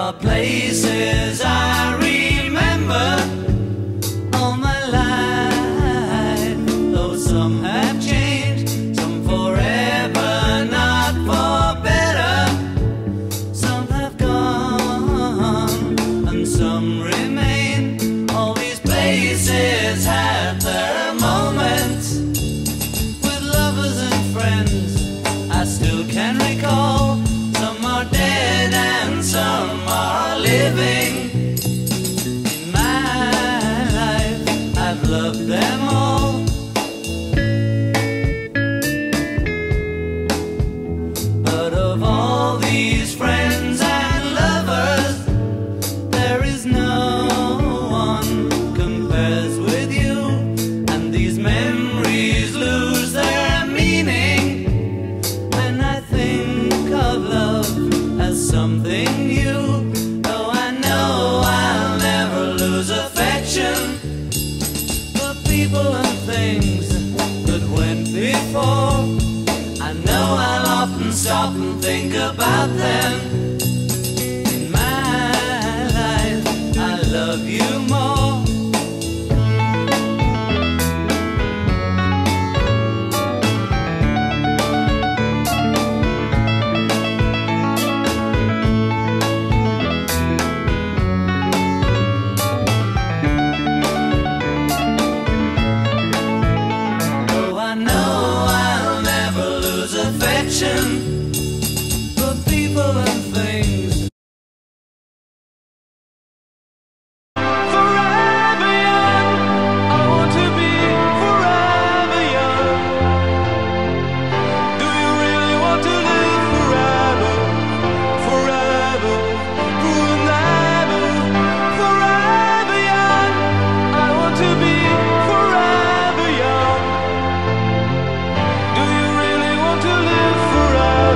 are places I remember all my life, though some have changed, some forever, not for better. Some have gone and some remain. All these places have their moments. With lovers and friends I still can recall. Some are dead and some are living. In my life I've loved them all. But of all these friends and lovers, there is no one compares with you. And these memories lose their meaning when I think of love as something new. Though I know I'll never lose affection for people and things that went before. I know I'll often stop and think about them. In my life I love you more. Though I know I'll never lose affection for people and things. Forever young, I want to be forever young. Do you really want to live forever? Forever, forever, forever young. I want to be forever young. Do you really want to live forever?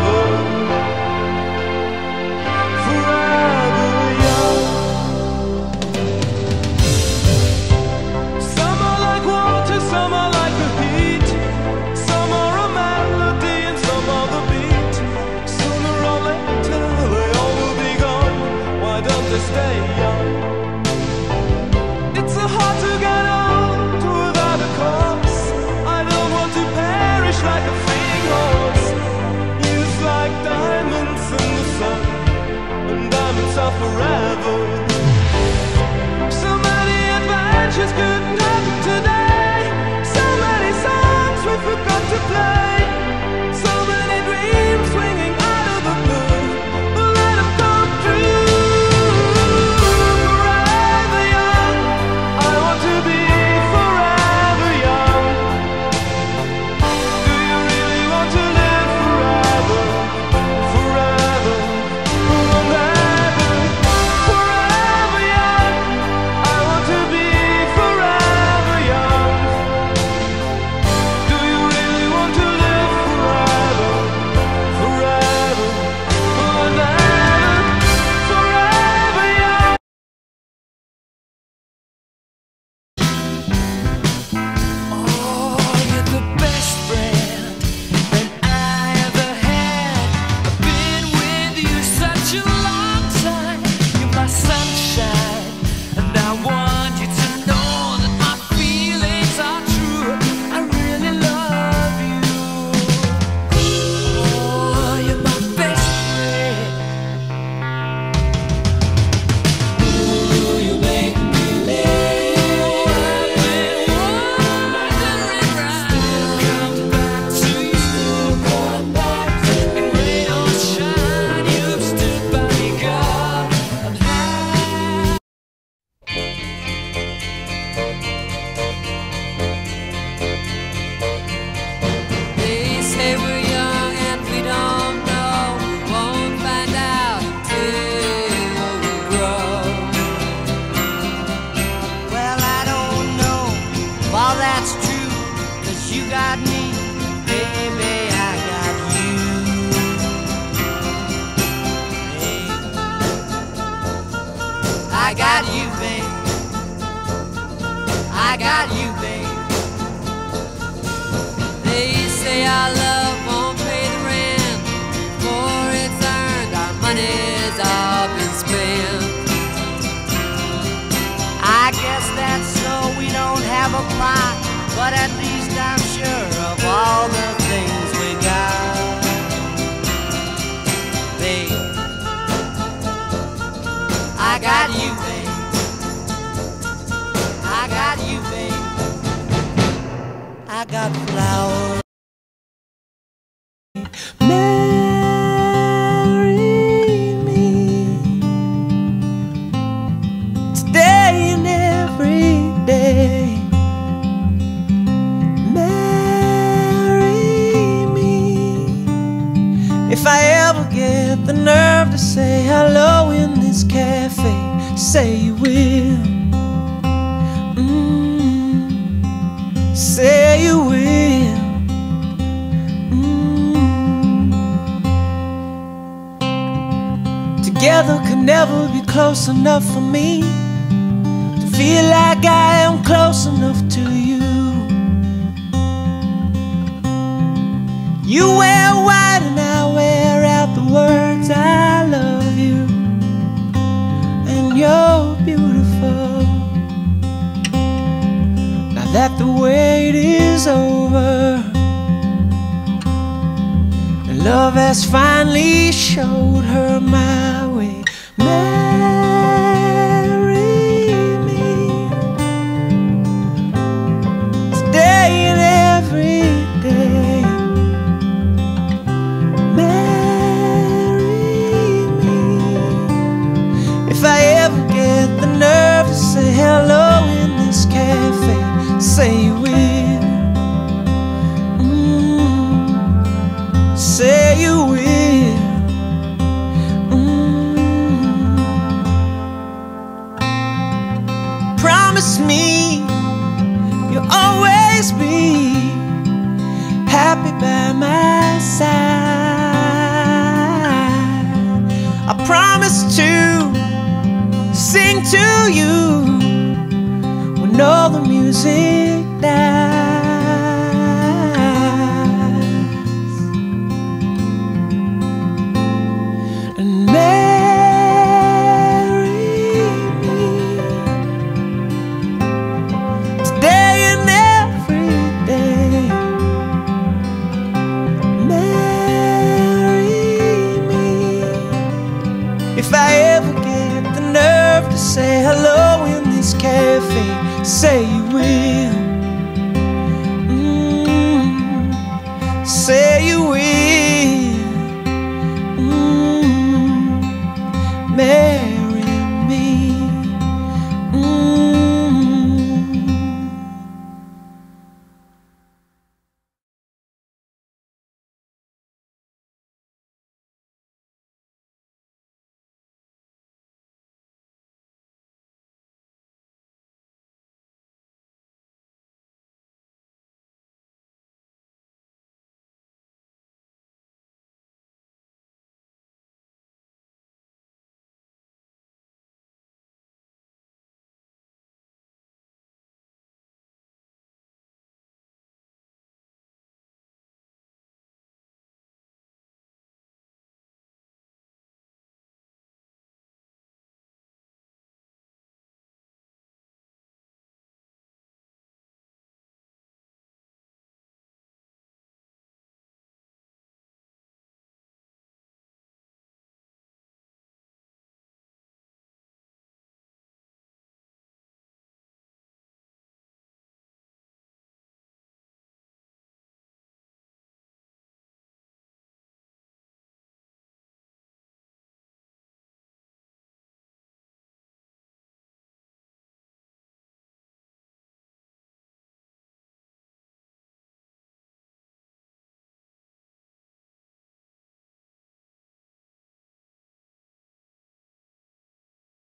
Marry me today and every day. Marry me if I ever get the nerve to say hello in this cafe. Say you will. Say you will. Together could never be close enough for me to feel like I am close enough to you. You wear white and I wear out the words I love you, and you're beautiful. Now that the wait is over and love has finally showed her my way. Marry me today and every day. Marry me if I ever get the nerve to say hello in this cafe. Say you will. Say you will. Promise me you'll always be happy by my side. I promise to sing to you when all the music dies. And marry me today and every day. Marry me if I ever get the nerve to say hello in this cafe. Say you will. Say you will.